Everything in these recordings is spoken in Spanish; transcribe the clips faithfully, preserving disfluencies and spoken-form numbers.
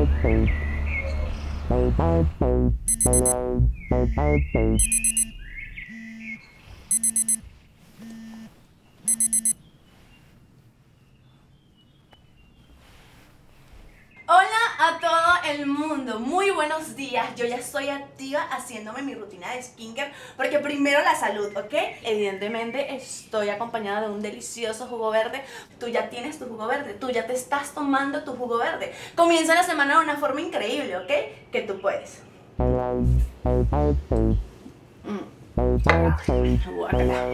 A todo el mundo, muy buenos días. Yo ya estoy activa haciéndome mi rutina de skincare porque primero la salud, ¿ok? Evidentemente estoy acompañada de un delicioso jugo verde. Tú ya tienes tu jugo verde, tú ya te estás tomando tu jugo verde. Comienza la semana de una forma increíble, ¿ok? Que tú puedes. Mm. Guácala.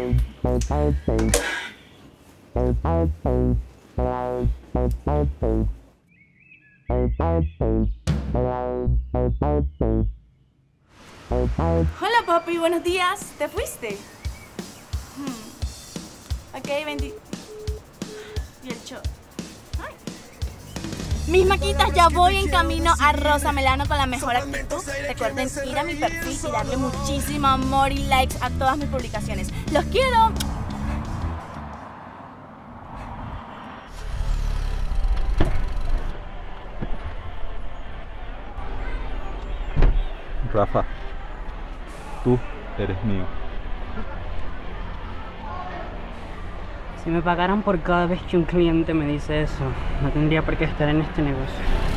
Hola papi, buenos días. ¿Te fuiste? Hmm. Ok, veinte. Y el show. Ay. Mis maquitas, ya voy en camino a Rosa Melano con la mejor actitud. Recuerden ir a mi perfil y darle muchísimo amor y likes a todas mis publicaciones. ¡Los quiero! Rafa, tú eres mío. Si me pagaran por cada vez que un cliente me dice eso, no tendría por qué estar en este negocio.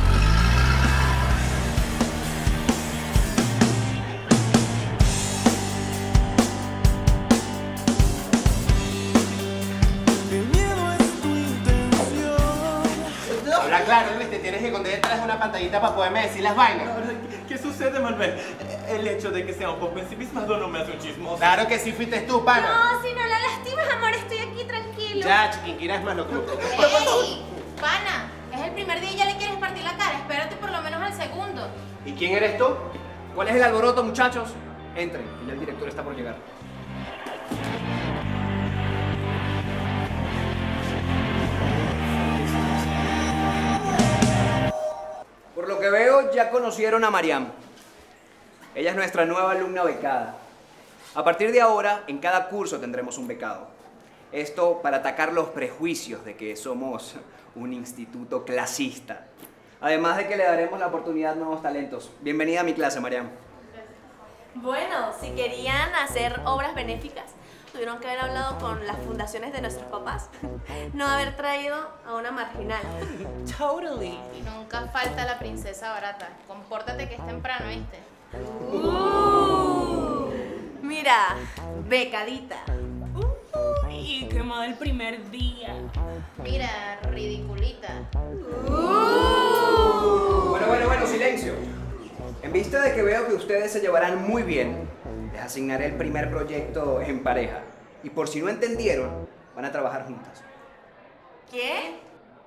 Habla claro, ¿viste? Tienes que esconder detrás de una pantallita para poderme decir las vainas. ¿Qué sucede, Malver? El hecho de que sea un poco ensimismado no me hace un chismoso. Claro que sí fuiste tú, pana. No, si no la lastimas, amor, estoy aquí tranquilo. Ya, chiquinquira, es más lo que... ¡Ey! Pana, es el primer día y ya le quieres partir la cara. Espérate por lo menos al segundo. ¿Y quién eres tú? ¿Cuál es el alboroto, muchachos? Entren, y el director está por llegar. Por lo que veo, ya conocieron a Mariam. Ella es nuestra nueva alumna becada. A partir de ahora, en cada curso tendremos un becado. Esto para atacar los prejuicios de que somos un instituto clasista. Además de que le daremos la oportunidad a nuevos talentos. Bienvenida a mi clase, Mariam. Bueno, si querían hacer obras benéficas, tuvieron que haber hablado con las fundaciones de nuestros papás. No haber traído a una marginal. Totally. Y nunca falta la princesa barata. Compórtate que es temprano, ¿viste? Uh, mira, becadita. Uy, qué mal el primer día. Mira, ridiculita. Uh. Bueno, bueno, bueno, silencio. En vista de que veo que ustedes se llevarán muy bien, les asignaré el primer proyecto en pareja. Y por si no entendieron, van a trabajar juntas. ¿Qué?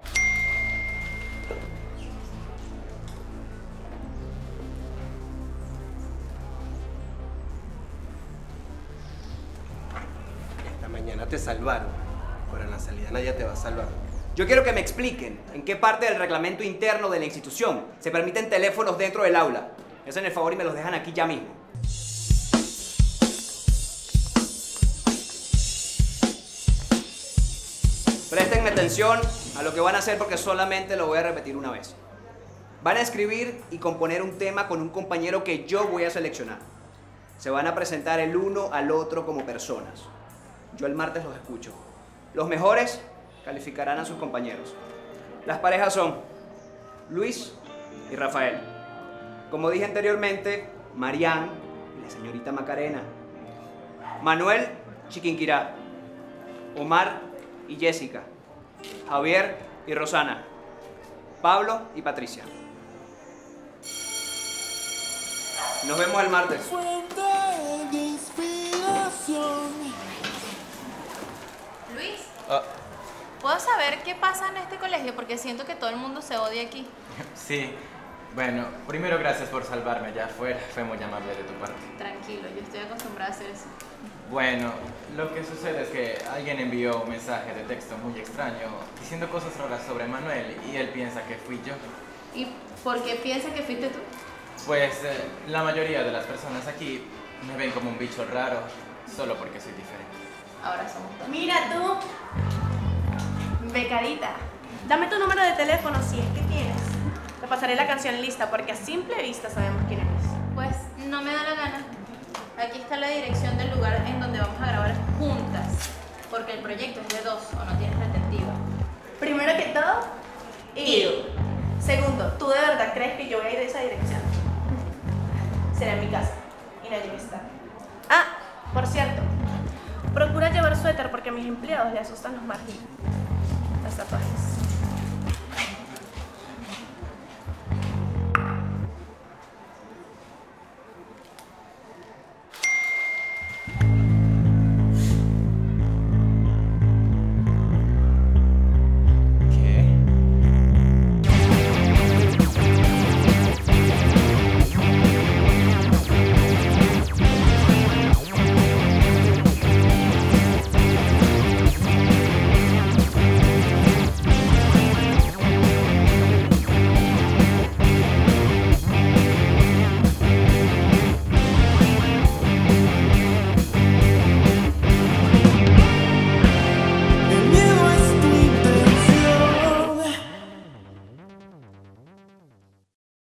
Esta mañana te salvaron, pero en la salida nadie te va a salvar. Yo quiero que me expliquen en qué parte del reglamento interno de la institución se permiten teléfonos dentro del aula. Hacen el favor y me los dejan aquí ya mismo. Préstenme atención a lo que van a hacer porque solamente lo voy a repetir una vez. Van a escribir y componer un tema con un compañero que yo voy a seleccionar. Se van a presentar el uno al otro como personas. Yo el martes los escucho. Los mejores calificarán a sus compañeros. Las parejas son Luis y Rafael. Como dije anteriormente, Mariam y la señorita Macarena. Manuel, Chiquinquirá. Omar y Jessica. Javier y Rosana. Pablo y Patricia. Nos vemos el martes. Luis, Ah, ¿puedo saber qué pasa en este colegio? Porque siento que todo el mundo se odia aquí. sí. Bueno, primero gracias por salvarme allá afuera. Fue muy amable de tu parte. Tranquilo, yo estoy acostumbrada a hacer eso. Bueno, lo que sucede es que alguien envió un mensaje de texto muy extraño diciendo cosas raras sobre Manuel y él piensa que fui yo. ¿Y por qué piensa que fuiste tú? Pues eh, la mayoría de las personas aquí me ven como un bicho raro solo porque soy diferente. Ahora somos dos. Mira tú, becadita. Dame tu número de teléfono si es que tienes. Te pasaré la canción lista porque a simple vista sabemos quién eres. Pues no me da la gana. Aquí está la dirección del lugar en donde vamos a grabar juntas. Porque el proyecto es de dos o no tienes retentiva. Primero que todo, Ew. Segundo, ¿tú de verdad crees que yo voy a ir a esa dirección? Será en mi casa y nadie me está. Ah, por cierto, procura llevar suéter porque a mis empleados les asustan los marginos. Las tatuajes.